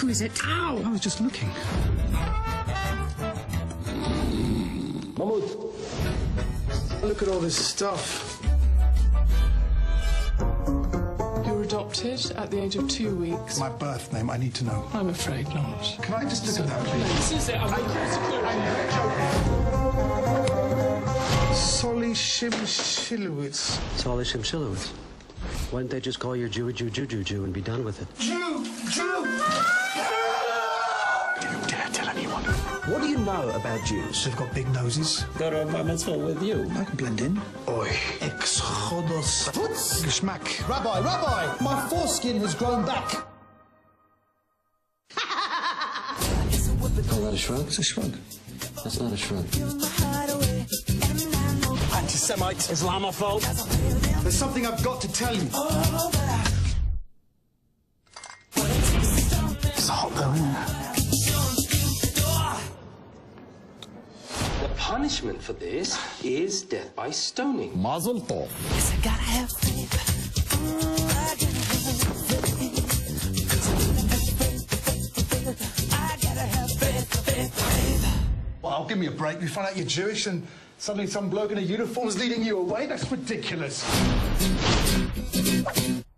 Who is it? Ow! I was just looking. Mahmoud, look at all this stuff. You were adopted at the age of 2 weeks. My birth name, I need to know. I'm afraid not. Can I just look at that, please? This is it. I'm Solly Shimshilowitz. Solly Shimshilowitz. Why didn't they just call you Jew and be done with it? Jew! Don't you dare tell anyone. What do you know about Jews? They've got big noses. Go to a bar mitzvah with you. I can blend in. Oi. Ex chodos. Geschmack. Rabbi, my foreskin has grown back. Call that a shrug? It's a shrug. That's not a shrug. Anti-Semite, Islamophobe. There's something I've got to tell you. It's hot though, isn't it? The punishment for this is death by stoning. Mazel tov. Well, give me a break. You find out you're Jewish and suddenly some bloke in a uniform is leading you away? That's ridiculous.